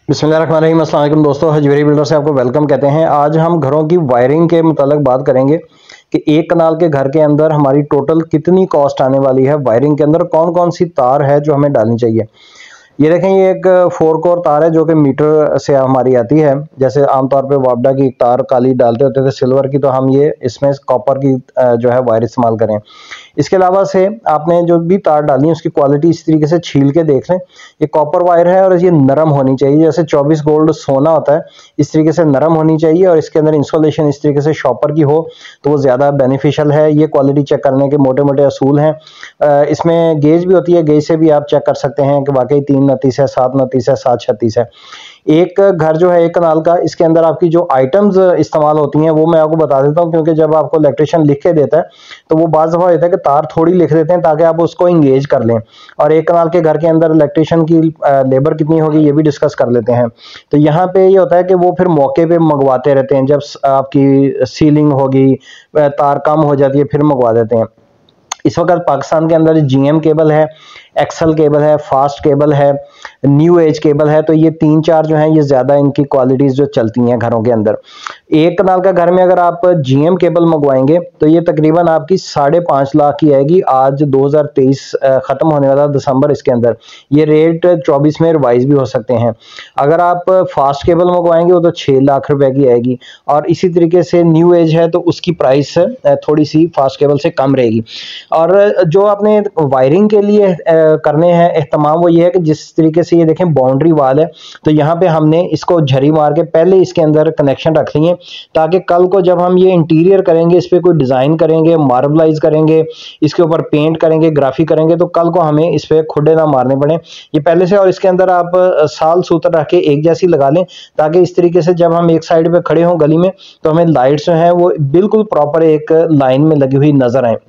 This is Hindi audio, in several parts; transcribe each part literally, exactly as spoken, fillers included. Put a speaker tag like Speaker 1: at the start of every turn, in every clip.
Speaker 1: बिस्मिल्लाहिर्रहमानिर्रहीम। अस्सलाम वालेकुम दोस्तों, हजवेरी बिल्डर से आपको वेलकम कहते हैं। आज हम घरों की वायरिंग के मुतालिक बात करेंगे कि एक कनाल के घर के अंदर हमारी टोटल कितनी कॉस्ट आने वाली है। वायरिंग के अंदर कौन कौन सी तार है जो हमें डालनी चाहिए। ये देखें, ये एक फोर कोर तार है जो कि मीटर से हमारी आती है। जैसे आमतौर पे वापडा की तार काली डालते होते थे सिल्वर की, तो हम ये इसमें कॉपर की अ, जो है वायर इस्तेमाल करें। इसके अलावा से आपने जो भी तार डाली है उसकी क्वालिटी इस तरीके से छील के देख लें। ये कॉपर वायर है और ये नरम होनी चाहिए, जैसे चौबीस गोल्ड सोना होता है इस तरीके से नरम होनी चाहिए। और इसके अंदर इंसुलेशन इस तरीके से शॉपर की हो तो वो ज़्यादा बेनिफिशियल है। ये क्वालिटी चेक करने के मोटे मोटे असूल हैं। अ, इसमें गेज भी होती है, गेज से भी आप चेक कर सकते हैं कि वाकई तीन नतीस है, सात नतीस है, सात छत्तीस है। एक घर जो है एक कनाल का, इसके अंदर आपकी जो आइटम्स इस्तेमाल होती हैं वो मैं आपको बता देता हूँ, क्योंकि जब आपको इलेक्ट्रिशियन लिख के देता है तो वो बाज़ दफ़ा होता है कि तार थोड़ी लिख देते हैं ताकि आप उसको इंगेज कर लें। और एक कनाल के घर के अंदर इलेक्ट्रिशियन की लेबर कितनी होगी ये भी डिस्कस कर लेते हैं। तो यहाँ पे ये होता है कि वो फिर मौके पे मंगवाते रहते हैं। जब आपकी सीलिंग होगी, तार कम हो जाती है, फिर मंगवा देते हैं। इस वक्त पाकिस्तान के अंदर जीएम केबल है, एक्सल केबल है, फास्ट केबल है, न्यू एज केबल है। तो ये तीन चार जो हैं ये ज़्यादा इनकी क्वालिटीज़ जो चलती हैं घरों के अंदर। एक कनाल का घर में अगर आप जीएम केबल मंगवाएंगे तो ये तकरीबन आपकी साढ़े पाँच लाख की आएगी। आज दो हज़ार तेईस ख़त्म होने वाला दिसंबर, इसके अंदर ये रेट चौबीस में रिवाइज भी हो सकते हैं। अगर आप फास्ट केबल मंगवाएंगे वो तो छः लाख रुपए की आएगी। और इसी तरीके से न्यू एज है तो उसकी प्राइस थोड़ी सी फास्ट केबल से कम रहेगी। और जो आपने वायरिंग के लिए करने हैं एहतमाम, वो ये है कि जिस तरीके से ये देखें बाउंड्री वाल है, तो यहाँ पे हमने इसको झरी मार के पहले इसके अंदर कनेक्शन रख लिए, ताकि कल को जब हम ये इंटीरियर करेंगे, इस पर कोई डिज़ाइन करेंगे, मार्बलाइज करेंगे, इसके ऊपर पेंट करेंगे, ग्राफी करेंगे, तो कल को हमें इस पर खुडे ना मारने पड़े ये पहले से। और इसके अंदर आप साल सूत्र रख के एक जैसी लगा लें, ताकि इस तरीके से जब हम एक साइड पे खड़े हों गली में तो हमें लाइट्स जो हैं वो बिल्कुल प्रॉपर एक लाइन में लगी हुई नजर आए।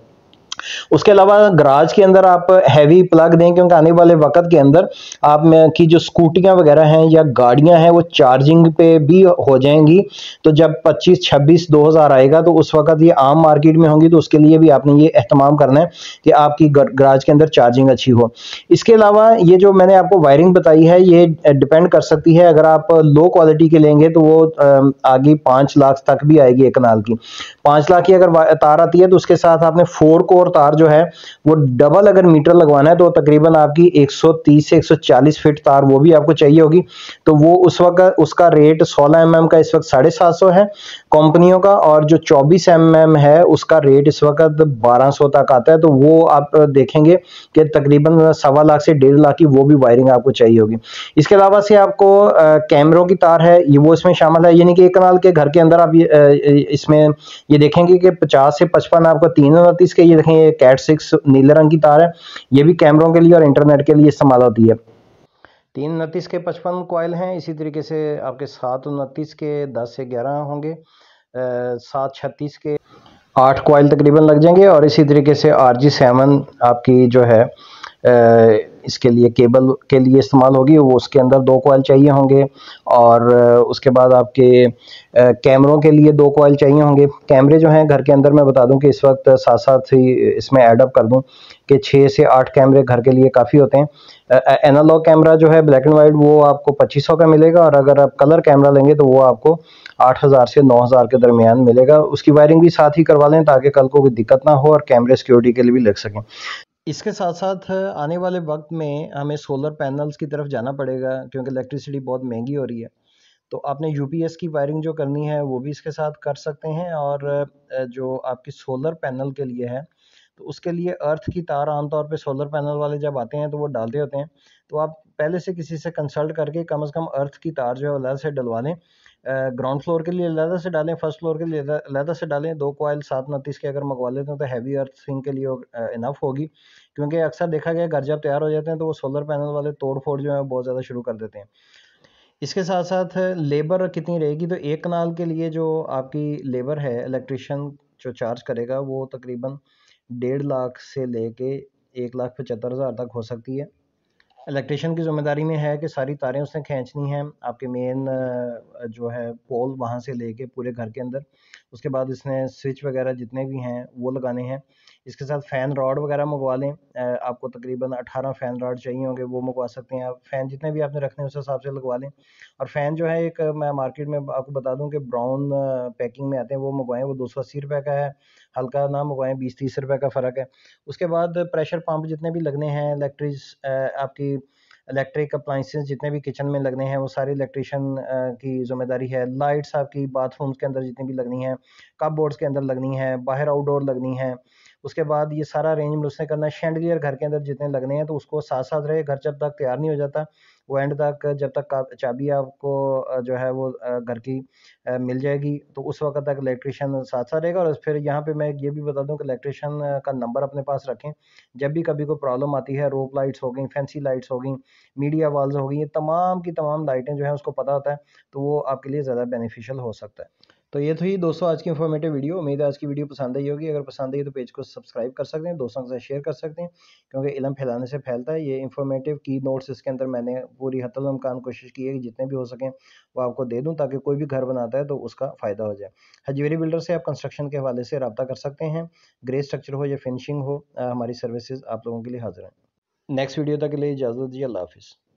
Speaker 1: उसके अलावा गराज के अंदर आप हैवी प्लग दें, क्योंकि आने वाले वक्त के अंदर आप में की जो स्कूटियां वगैरह हैं या गाड़ियां हैं वो चार्जिंग पे भी हो जाएंगी। तो जब पच्चीस छब्बीस दो हज़ार आएगा तो उस वक्त ये आम मार्केट में होंगी, तो उसके लिए भी आपने ये एहतमाम करना है कि आपकी गराज के अंदर चार्जिंग अच्छी हो। इसके अलावा ये जो मैंने आपको वायरिंग बताई है ये डिपेंड कर सकती है। अगर आप लो क्वालिटी के लेंगे तो वो आगे पाँच लाख तक भी आएगी एक कनाल की। पाँच लाख की अगर तार आती है तो उसके साथ आपने फोर कोर तार जो है वो डबल अगर मीटर लगवाना है तो तकरीबन आपकी एक सौ तीस से एक सौ चालीस फीट तार वो भी आपको चाहिए होगी। तो वो उस वक्त उसका रेट सोलह एम एम का इस वक्त साढ़े सात सौ है कंपनियों का, और जो चौबीस एम एम है उसका रेट इस वक्त बारह सौ तक आता है। तो वो आप देखेंगे कि तकरीबन सवा लाख से डेढ़ लाख की वो भी वायरिंग आपको चाहिए होगी। इसके अलावा से आपको कैमरों की तार है ये वो इसमें शामिल है, यानी कि एक कनाल के घर के अंदर आप ये इसमें ये देखेंगे कि पचास से पचपन आपको तीन उनतीस के, ये देखें ये कैट सिक्स नीले रंग की तार है, ये भी कैमरों के लिए और इंटरनेट के लिए इस्तेमाल होती है। तीन उनतीस के पचपन कॉयल हैं। इसी तरीके से आपके सात उनतीस के दस से ग्यारह होंगे, सात छत्तीस के आठ कॉयल तकरीबन लग जाएंगे। और इसी तरीके से आर जी सेवन आपकी जो है इसके लिए केबल के लिए इस्तेमाल होगी, वो उसके अंदर दो कॉयल चाहिए होंगे। और उसके बाद आपके कैमरों के लिए दो कॉयल चाहिए होंगे। कैमरे जो हैं घर के अंदर मैं बता दूं कि इस वक्त साथ साथ ही इसमें ऐडअप कर दूं कि छः से आठ कैमरे घर के लिए काफ़ी होते हैं। एनालॉग कैमरा जो है ब्लैक एंड वाइट वो आपको पच्चीस सौ का मिलेगा, और अगर आप कलर कैमरा लेंगे तो वो आपको आठ हज़ार से नौ हज़ार के दरमियान मिलेगा। उसकी वायरिंग भी साथ ही करवा लें ताकि कल को कोई दिक्कत ना हो और कैमरे सिक्योरिटी के लिए भी लग सकें। इसके साथ साथ आने वाले वक्त में हमें सोलर पैनल्स की तरफ जाना पड़ेगा, क्योंकि इलेक्ट्रिसिटी बहुत महंगी हो रही है। तो आपने यूपीएस की वायरिंग जो करनी है वो भी इसके साथ कर सकते हैं। और जो आपकी सोलर पैनल के लिए है तो उसके लिए अर्थ की तार आमतौर पे सोलर पैनल वाले जब आते हैं तो वो डालते होते हैं। तो आप पहले से किसी से कंसल्ट करके कम से कम अर्थ की तार जो है अलग से डलवा लें। ग्राउंड फ्लोर के लिए अलग से डालें, फर्स्ट फ्लोर के लिए अलग से डालें। दो कॉयल सात उनतीस के अगर मंगवा लेते हैं तो हैवी अर्थिंग के लिए इनफ होगी, क्योंकि अक्सर देखा गया घर जब तैयार हो जाते हैं तो वो सोलर पैनल वाले तोड़ फोड़ जो है बहुत ज़्यादा शुरू कर देते हैं। इसके साथ साथ लेबर कितनी रहेगी, तो एक कनाल के लिए जो आपकी लेबर है इलेक्ट्रिशियन जो चार्ज करेगा वो तकरीबन डेढ़ लाख से लेके एक लाख पचहत्तर हज़ार तक हो सकती है। इलेक्ट्रिशियन की ज़िम्मेदारी में है कि सारी तारें उसने खींचनी हैं आपके मेन जो है पोल वहाँ से लेके पूरे घर के अंदर। उसके बाद इसने स्विच वगैरह जितने भी हैं वो लगाने हैं। इसके साथ फ़ैन रॉड वगैरह मंगवा लें, आपको तकरीबन अठारह फ़ैन रॉड चाहिए होंगे, वो मंगवा सकते हैं आप। फ़ैन जितने भी आपने रखने हैं उस हिसाब से लगवा लें। और फ़ैन जो है एक मैं मार्केट में आपको बता दूं कि ब्राउन पैकिंग में आते हैं, वो मंगवाएं, वो दो सौ अस्सी रुपये का है, हल्का ना मंगवाएं, बीस तीस रुपये का फ़र्क है। उसके बाद प्रेशर पंप जितने भी लगने हैं, इलेक्ट्रिक आपकी इलेक्ट्रिक अप्लाइंसेस जितने भी किचन में लगने हैं वो सारी इलेक्ट्रिशियन की जिम्मेदारी है। लाइट्स आपकी बाथरूम्स के अंदर जितनी भी लगनी है, कप बोर्ड्स के अंदर लगनी है, बाहर आउटडोर लगनी है। उसके बाद ये सारा अरेंजमेंट उसने करना है। शैंडलियर घर के अंदर जितने लगने हैं तो उसको साथ साथ रहे, घर जब तक तैयार नहीं हो जाता वो एंड तक, जब तक चाबी आपको जो है वो घर की मिल जाएगी तो उस वक्त तक इलेक्ट्रिशियन साथ साथ रहेगा। और फिर यहाँ पे मैं ये भी बता दूं कि इलेक्ट्रिशियन का नंबर अपने पास रखें, जब भी कभी कोई प्रॉब्लम आती है, रोप लाइट्स हो गई, फैंसी लाइट्स हो गई, मीडिया वॉल्स हो गई, ये तमाम की तमाम लाइटें जो है उसको पता होता है, तो वो आपके लिए ज़्यादा बेनिफिशियल हो सकता है। तो ये थी दोस्तों आज की इन्फॉर्मेटिव वीडियो। उम्मीद है आज की वीडियो पसंद आई होगी। अगर पसंद आई तो पेज को सब्सक्राइब कर सकते हैं, दोस्तों के साथ शेयर कर सकते हैं, क्योंकि इल्म फैलाने से फैलता है। ये इन्फॉर्मेटिव की नोट्स इसके अंदर मैंने पूरी हत्तल इम्कान कोशिश की है कि जितने भी हो सकें वो आपको दे दूँ, ताकि कोई भी घर बनाता है तो उसका फ़ायदा हो जाए। हजवेरी बिल्डर से आप कंस्ट्रक्शन के हवाले से रब्ता कर सकते हैं, ग्रे स्ट्रक्चर हो या फिनिशिंग हो, हमारी सर्विसेज आप लोगों के लिए हाजिर हैं। नेक्स्ट वीडियो तक के लिए इजाज़त दीजिए। अल्लाह हाफिज़।